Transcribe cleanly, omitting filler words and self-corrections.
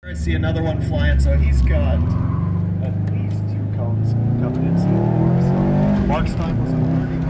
I see another one flying, so he's got at least 2 cones coming in. So Mark's time was a 30.